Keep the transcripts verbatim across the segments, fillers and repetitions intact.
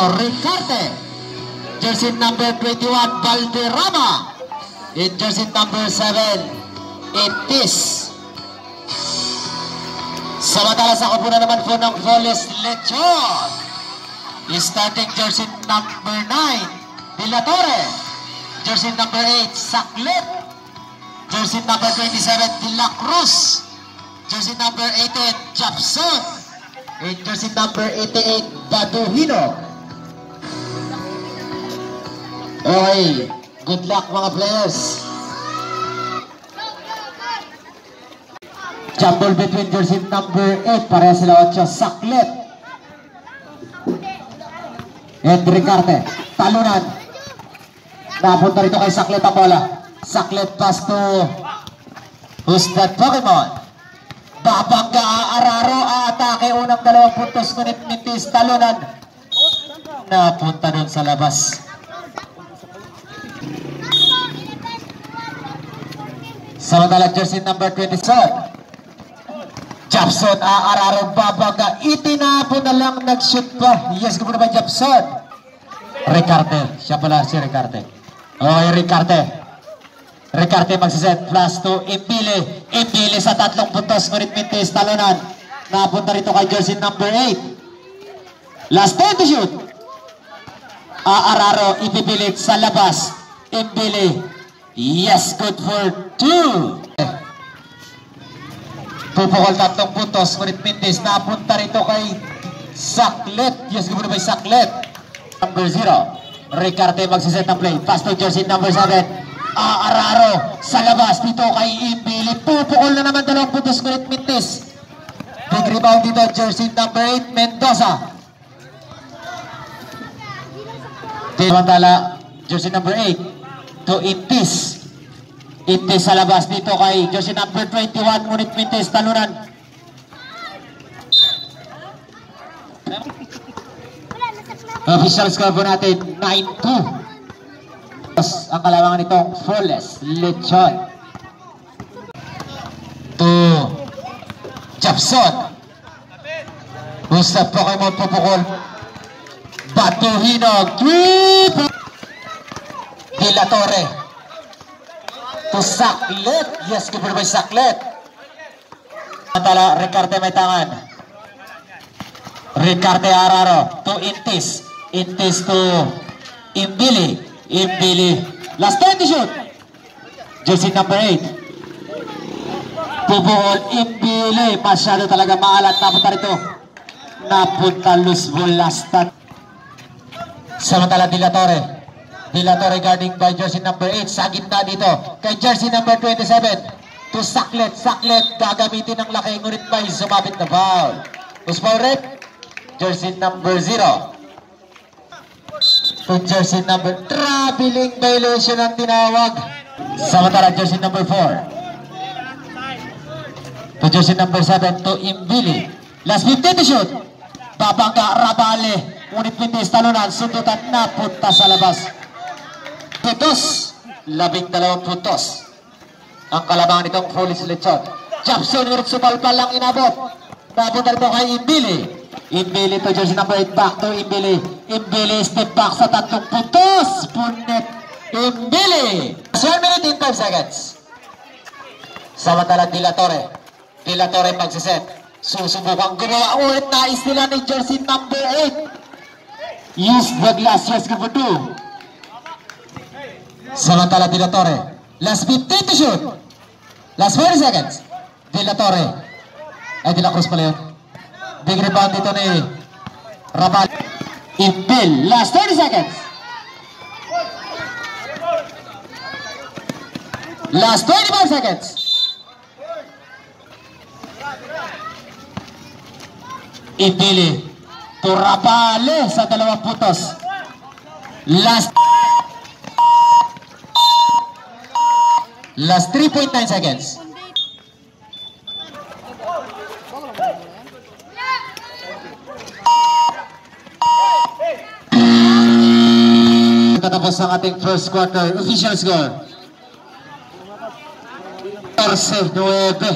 Ricarte. Jersey number twenty-one, Valderrama. In jersey number seven, Itis. Samantala sa kupunan naman po ng Voles Lechon. Starting jersey number nine, De La Torre. Jersey number eight, Saklit. Jersey number twenty-seven, De La Cruz. Jersey number eighteen, Japson. And jersey number eighty-eight, Baduhino. Okay, good luck mga players. Jumble between jersey number eight, pareha sila ocho, Saklit. And Ricarte, talunan. Napunta rito kay Saklit ang bola. Saklit pass to who's that Pokemon? Babangga Araro, atake unang dalawang puntos, ngunit Nitis talunan. Napunta doon sa labas. Samantala jersey number twenty-seven, Japson, Araro, babangga, itinapon na lang, nag-shoot pa. Yes, kumuna ba Japson? Ricarte, siya pala si Ricarte. Okay, Ricarte. Ricarte magsiset, plus to Imbile. Imbile sa tatlong puntos, ngunit Mintis talunan. Napunta rito kay jersey number eight. Last time to shoot. Araro, ipipilit sa labas. Imbile. Yes, good for two. Pupukol tatlong puntos, ngunit Mintis napunta rito kay Saklit. Yes, good for Saklit. Number zero. Ricarte magsiset ng play. Pass to jersey number seven. Araro sa labas dito kay Imbili. Pupukol na naman dalawang puntos, ngunit Mintis. Big rebound dito, jersey number eight, Mendoza. Samantala, jersey number eight to Intis. Intis sa labas dito kay jersey number twenty-one, ngunit Mintis talunan. Official score po natin, nine two. Ang kalamangan nitong Voles Lechon. To Japson. Gustav Pokemon pupukol. Baduhino. De La Torre. To Saklit. Yes, kipur by Saklit. Antala Ricarte may tangan. Ricarte Araro. To Intis. Intis to Imbili. Imbili. Last time to shoot. Jersey number eight. Pupukol Imbili. Masyado talaga maalat. Napunta rito. Napunta loose ball last time. Samantala De La Torre. De La Torre guarding by jersey number eight. Sa gitna dito. Kay jersey number twenty-seven. To Saklit. Saklit. Gagamitin ng laki. Ngunit may sumabit na foul. Who's foul rep? Jersey number zero. To jersey number, traveling violation ang tinawag. Samantala jersey number four. To jersey number seven, to Imbili. Last fifteen to shoot. Babangga Rabale. Ngunit Mintis talunan, sundutan, napunta sa labas. Puntos, labing dalawang puntos. Ang kalamangan nitong Voles Lechon. Japson, ngunit sumalpal lang inabot. Napunta ito kay Imbili. Imbili to jersey number eight, back to Imbili. Imbili step back sa tatlong puntos. Punit Imbili. one minute in five seconds. Samantala De La Torre. De La Torre magsiset. Susubukang gumawa. Ulit nais nila ni jersey number eight. Use the glass. Yes, good for two. Samantala De La Torre. Last fifteen to shoot. Last forty seconds. De La Torre. Ay, De La Cruz pala yun. Big rebound dito ni Rabal. Imbil. Last thirty seconds. Last twenty-five seconds. Ibili. To Rabale sa dalawang putos. Last Last three point nine seconds. Tatapos ang ating first quarter official score. fourteen nine.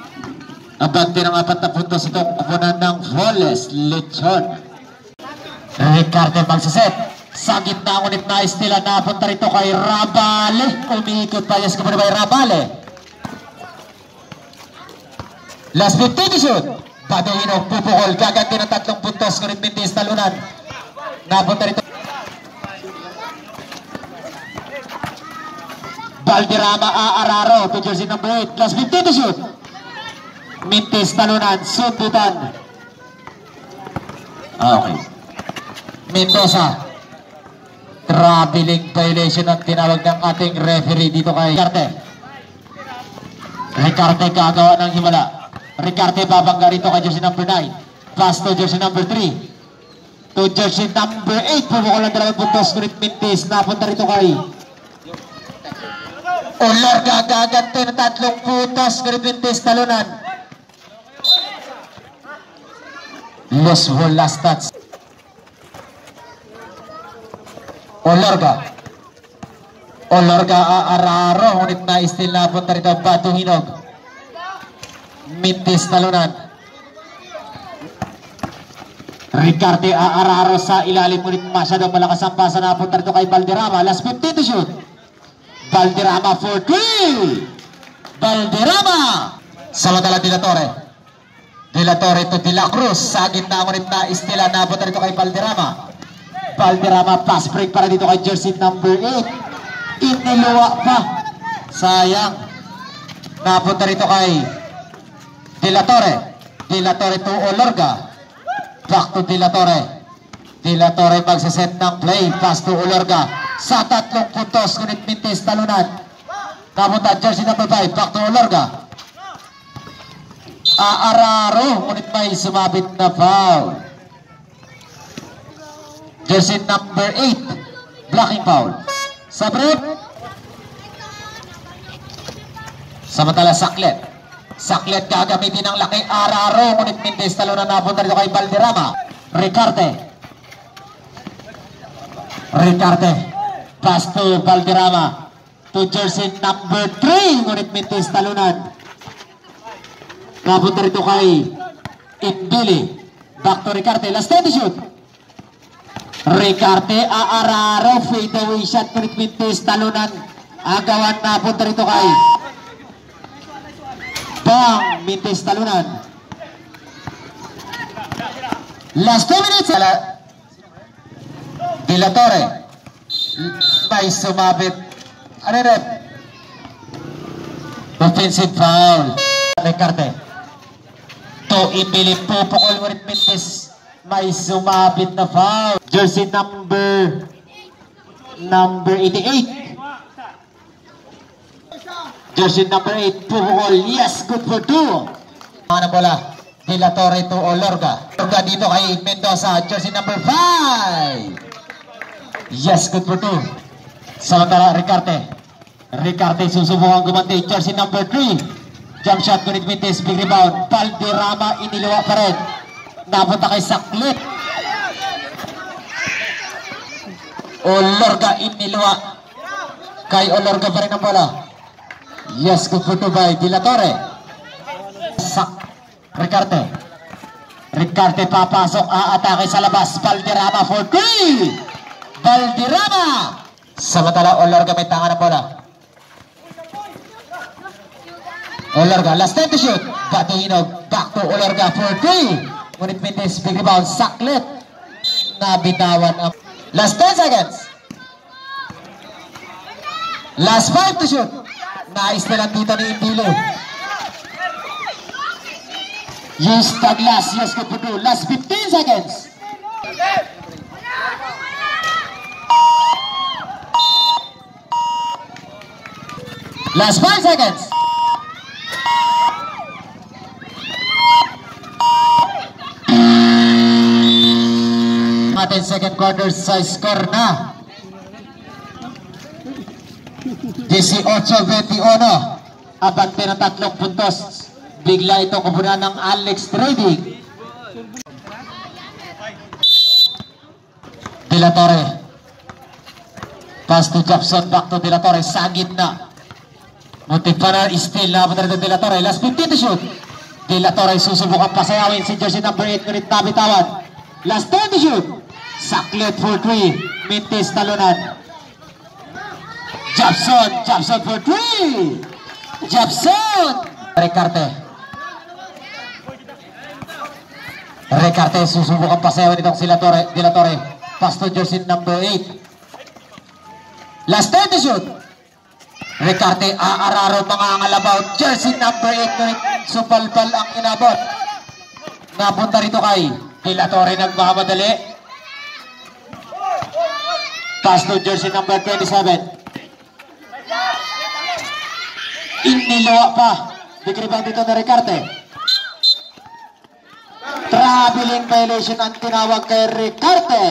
Abante ng apat na puntos itong kupunan ng Voles Lechon. Ricarte magsaset. Sa gitna ngunit na istila napunta rito kay Rabale. Umiikot pa yes kepada kay Rabale. Last fifteen to shoot. Baduino pupukol. Gaganti ng tatlong puntos. Ngunit Mintis talunan. Napunta rito. Valderrama Aararo to jersey number eight. Last fifteen to shoot. Mintis talunan. Sundutan. Okay. Mendoza. Traveling violation ang tinawag ng ating referee dito kay Ricarte. Ricarte gagawa ng himala. Ricarte babangga rito kay jersey number nine. Pass to jersey number three. To jersey number eight. Pumukol ang dalawang puntos. Ngunit Mintis napunta rito kay Olor. Gagagante ng tatlong puntos. Ngunit Mintis talunan. Los ball last touch. Olorga. Olorga Aararo. Ngunit na-steal na punta rito Batu Hinog. Mintis talunan. Ricarte Aararo sa ilalim. Ngunit masyadong malakas ang pasa na punta rito kay Valderrama. Last fifteen to shoot. Valderrama for three. Valderrama. Samantala De La Torre. De La Torre to De La Cruz. Sa gitna ngunit na-steal na punta rito kay Valderrama. Valderrama pass break para dito kay jersey number eight. Iniluwa pa. Sayang. Napunta rito kay De La Torre. De La Torre to Olorga. Back to De La Torre. De La Torre magsaset ng play. Pass to Olorga. Sa tatlong puntos. Ngunit Mintis talunan. Napunta jersey number five. Back to Olorga. Aararo. Ngunit may sumabit na foul. Jersey number eight. Blocking foul. Sa break. Samantala Saklet. Saklet gagamitin ng laki Aararo. Ngunit Mintis talunan napunta rito kay Valderrama. Ricarte. Ricarte. Pass to Valderrama. To jersey number three. Ngunit Mintis talunan. Napunta rito kay Inbili. Back to Ricarte. Last ten to shoot. Ricarte Aararo. Fade away shot. Ngunit Mintis talunan. Agawan napunta rito kay Bang. Mintis talunan. Last two minutes. De La Torre. May sumabit. Ano rin? Offensive foul. Ricarte. To Inbili. Pupukol ngunit Mintis. May sumabit na foul. Jersey number number eighty-eight. Jersey number eight. Pupukol. Yes, good for two. Mga bola. De La Torre to Olorga. Olorga dito kay Mendoza. Jersey number five. Yes, good for two. Samantala Ricarte. Ricarte susubukan gumanti. Jersey number three. Jump shot ngunit Mintis. Big rebound. Valderrama iniluwa pa rin. Napunta kay Saklet. Olorga iniluwa. Kay Olorga pa rin ang bola. Yes, good for two by De La Torre. Sak Ricarte. Ricarte papasok. Aatake sa labas. Valderrama for three. Valderrama. Samantala Olorga may tangan ang bola. Olorga last time to shoot. Batu Hinog. Back to Olorga for three. Ngunit Mintis, big rebound, Saklet. Nabitawan ang last ten seconds. Last five to shoot. Nais na lang dito ni Inbili. Use the glass. Yes, good for two. Last fifteen seconds. Last five seconds. Atin second quarter sa score na eighteen twenty-one. Abante ng tatlong puntos. Bigla ito kupunan ng Alex Trading. De La Torre. Pass to Jackson. Back to De La Torre. Sa gitna. Muntik pa na steal na punta De La Torre. Last fifteen to shoot. De La Torre susubukan pasayawin si jersey number eight. Ngunit nabitawan. Last ten to shoot. Saklet for three. Mintis talunan. Jobson. Jobson for three. Jobson. Recarte. Recarte susubok ang pasayawan itong sila Torre. De La Torre. Pass to jersey number eight. Last time to shoot. Recarte aararo mga ngalabaw. Jersey number eight. Supalpal ang inabot. Napunta rito kay De La Torre nagmamadali. Pass to jersey number twenty-seven. Iniluwa pa. Big rebound dito na Recarte. Traveling violation ang tinawag kay Recarte.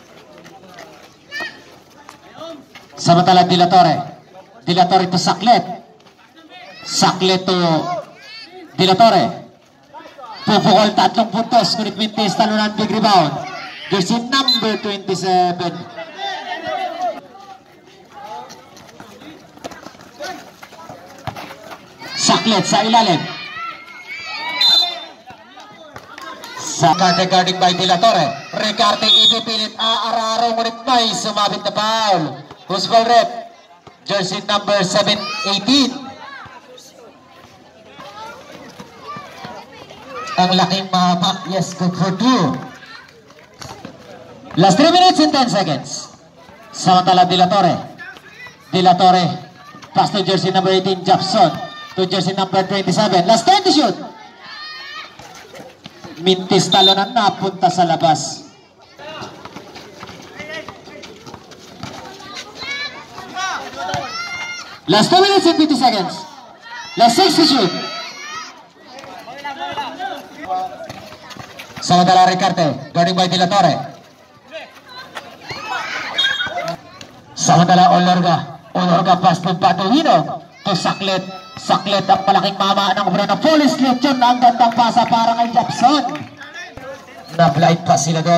Samantala De La Torre. De La Torre to Saklet. Saklet to De La Torre. Pupukol tatlong puntos. Ngunit Mintis talunan big rebound. Jersey number twenty-seven. Saklet sa ilalim. Recarte guarding by De La Torre. Recarte ipipilit aararo ngunit may sumabit na foul. Who's ball rep? Jersey number seven eighteen. Ang laking mahaba. Yes, good for two. Last three minutes and ten seconds. Samantala De La Torre. De La Torre. Pass to jersey number eighteen, Jobson. To jersey number twenty-seven. Last time to shoot. Mintis talonan napunta sa labas. Last two minutes and fifty seconds. Last six to shoot. Samantala Recarte, guarding by De La Torre. Samantala Olorga. Olorga pass to Patuhino. To Saklet. Saklet ang malaking mama ng obra na police legion. Ang gandang pasa para kay Jobson. Na-blind pa sila doon.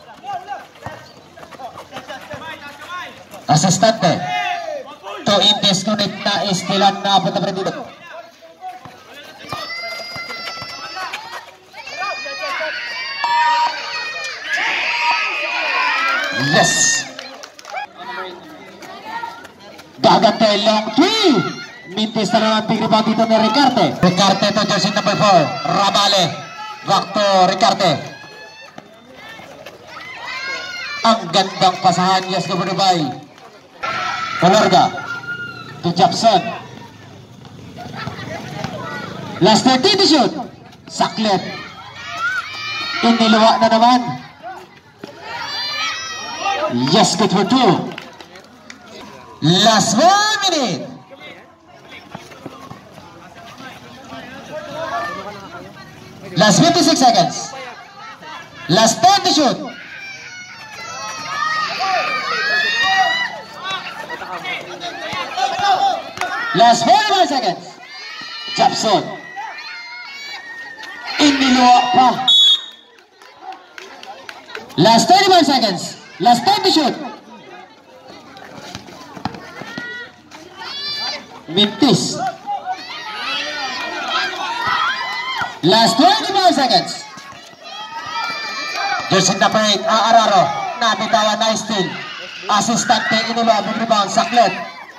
Asistante. To indisconnect na istilan na punta pa rin dito. Yes. Gagantay long three. Mintis na lang big rebound dito ni Recarte. Recarte to jersey number four. Rabale. Back to Recarte. Ang gandang pasahan. Yes, go by Olorga. To Jobson. Last thirteen to shoot. Saklet. Iniluwa na naman. Yes, good for two. Last one minute. Last fifty-six seconds. Last ten to shoot. Last forty-five seconds. Jobson. Iniluwa pa. Last thirty-five seconds. Last ten to shoot. Mintis. Last twenty-five seconds. Jersey number eight, Aararo. Nabitawan na steal. Asistante Inulo, big rebound, Saklet.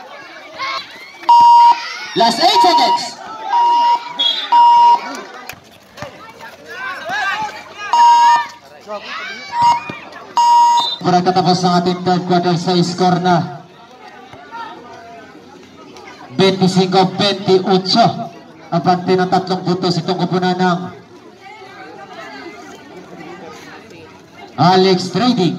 Last eight seconds. Para tatapos ang ating third quarter sa score na twenty-five twenty-eight. Abante ng tatlong puntos itong kupunan ng Alex Trading.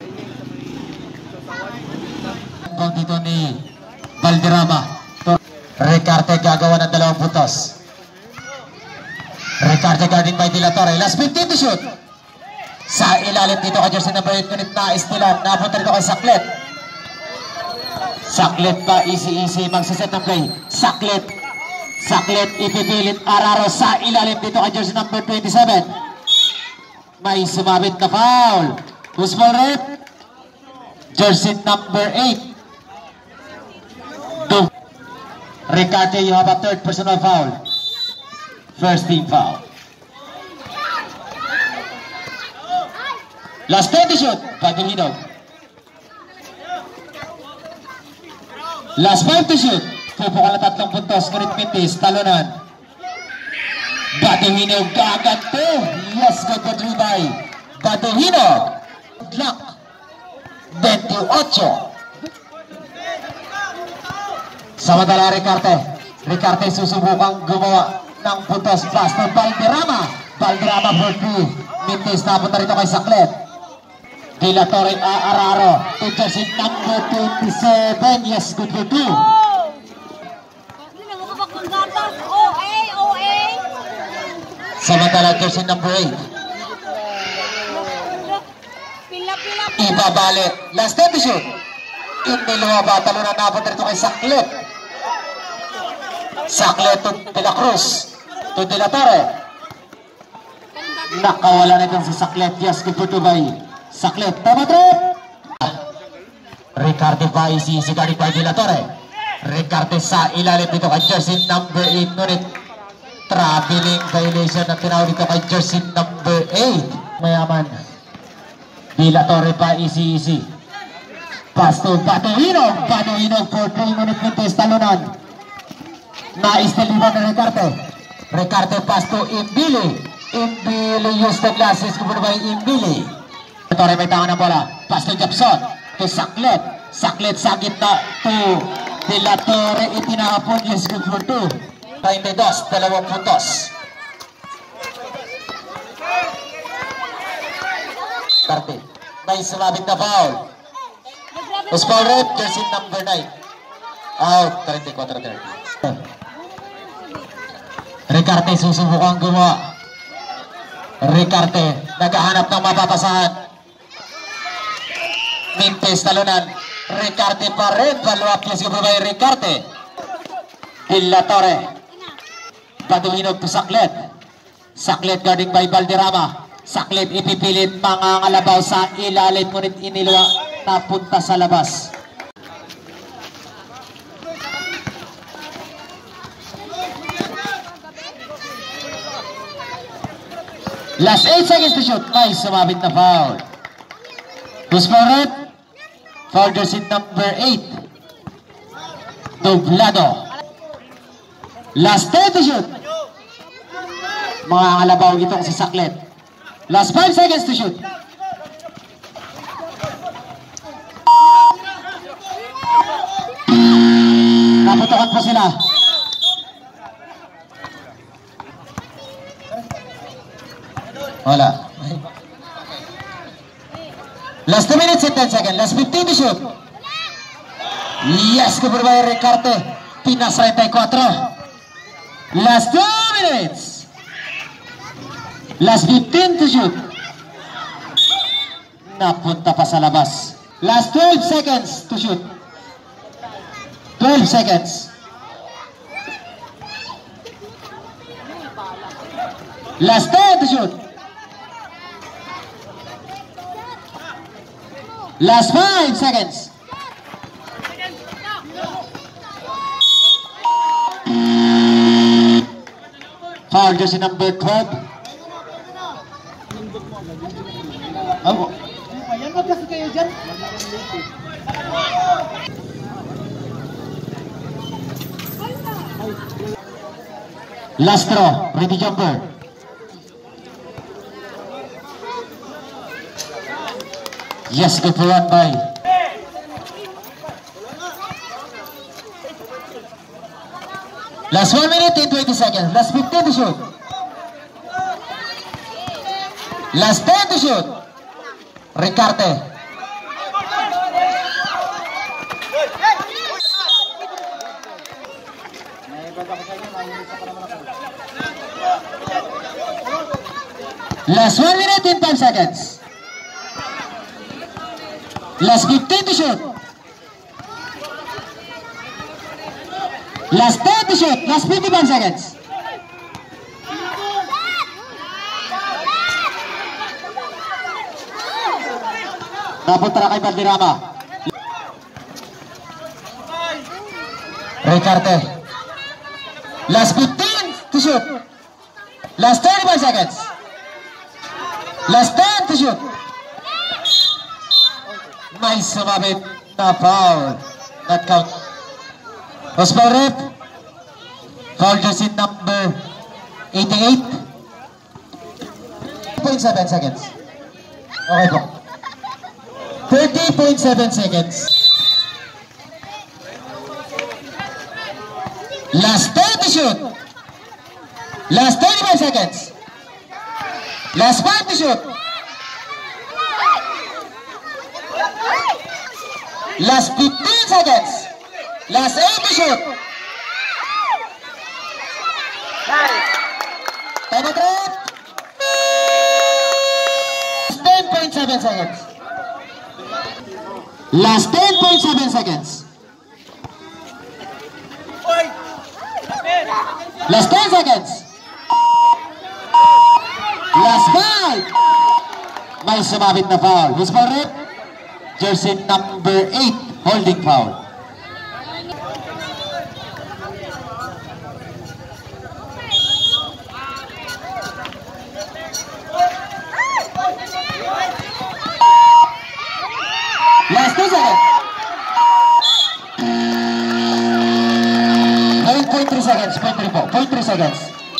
Dito ni Valderrama. Recarte gagawa ng dalawang puntos. Recarte guarding by De La Torre. Last fifteen to shoot. Sa ilalim dito kay jersey number eight. Kunit na istilan. Napunta dito kay Saklet. Saklet pa. Easy easy magsiset ng play. Saklet. Saklet ipipilit Araro sa ilalim dito kay jersey number twenty-seven. May sumabit na foul. Who's ball rep? Jersey number eight. Do. Recarte, you have a third personal foul. First team foul. Last ten to shoot. Badong Hinog. Last five to shoot. Pupukal na tatlong puntos. Ngunit Mintis, talunan. Badong Hinog agad to. Yes, good for Dribay. Badong Hinog. Lock. twenty-eight. Samantala Ricarte. Ricarte susubukang gumawa ng puntos. Pass to Valderrama. Valderrama for three. Mintis napunta rito kay Saklet. De La Torre Araro. To jersey number twenty-seven. Yes, good for two. Samantala jersey number eight. Ibabalik. Last ten to shoot. Hindi lumaba. Talunan napunta rito kay Saklet. Saklet to De La Cruz. To De La Torre. Nakawala na itong si Saklet. Yes, good for two by Saklet. Tama trip. Ricarte pa isisigarin by De La Torre. Ricarte sa ilalim dito kay jersey number eight. Ngunit traveling violation na tinawag dito kay jersey number eight. Mayaman. De La Torre pa isi-isi. Pass to Badong Hinog. Badong Hinog for three. Ngunit Mintis talunan. Naistiliban na Ricarte. Ricarte pass to Imbili. Imbili use the glasses. Kumpuna by Imbili. De La Torre may tangan ng bola. Pass to Japson. To Saklet. Saklet sa gitna. To De La Torre itinahapon. Yes, good for two. twenty-two. Dalawang puntos. Ricarte. May sumabit na foul. Who's foul rep? Jersey number nine. Out. thirty-four thirty. Ricarte susubukang gumawa. Ricarte naghahanap ng mapapasahan. Mintis talunan. Ricarte pa rin. Follow-up yes, gumabay Ricarte. De La Torre. Badong Hinog to Saklet. Saklet guarding by Valderrama. Saklet ipipilit mga ngalabaw sa ilalim. Ngunit inilwa napunta sa labas. Last eight seconds to shoot. May sumabit na foul. Who's foul red? Foul jersey number eight. Doblado. Last ten to shoot. Mga ngalabaw itong si Saklet. Last five seconds to shoot. Naputokan po sila. Wala. Last two minutes and ten seconds. Last fifteen to shoot. Yes, kupur by Ricarte. Pinas thirty-four. Last two minutes. Last fifteen to shoot. Napunta pa sa labas. Last twelve seconds to shoot. twelve seconds. Last ten to shoot. Last five seconds. Foul jersey number twelve. Oh. Ayan, magkasi kayo dyan. Last throw, ready jumper. Yes, good for one by. Last one minute and twenty seconds. Last fifteen to shoot. Last ten to shoot. Ricarte. Last one minute and five seconds. Last fifteen to shoot. Last ten to shoot. Last fifty-one seconds. Napunta na kay Valderrama. Ricarte. Last fifteen to shoot. Last thirty-five seconds. Last ten to shoot. May sumabit na foul. Not count. Hospital rep. Foul jersey number eighty-eight. thirty point seven seconds. Okay po. thirty point seven seconds. Last ten to shoot. Last thirty-five seconds. Last five to shoot. Last fifteen seconds. Last eight to shoot. Time out. ten point seven seconds. Last ten point seven seconds. Last ten seconds. Last five. May sumabit na foul. Who's foul rep? Jersey number eight, holding foul. Last two seconds. nine point three seconds. point three po. point three seconds.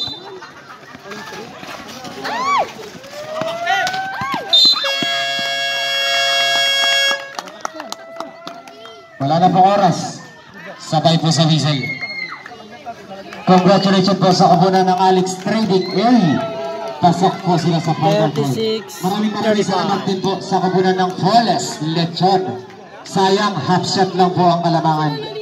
Wala na pong oras. Sabay po sa whistle. Congratulations po sa kabunan ng Alex Trading Early. Pasok po sila sa final four. Maraming maraming salamat din po sa kabunan ng Flawless Lechon. Sayang, half shot lang po ang kalamangan.